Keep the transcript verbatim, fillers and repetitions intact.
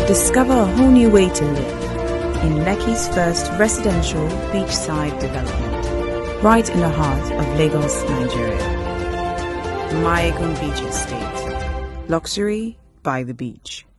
Discover a whole new way to live in Lekki's first residential beachside development, right in the heart of Lagos, Nigeria. Maiyegun Beach Estate. Luxury by the beach.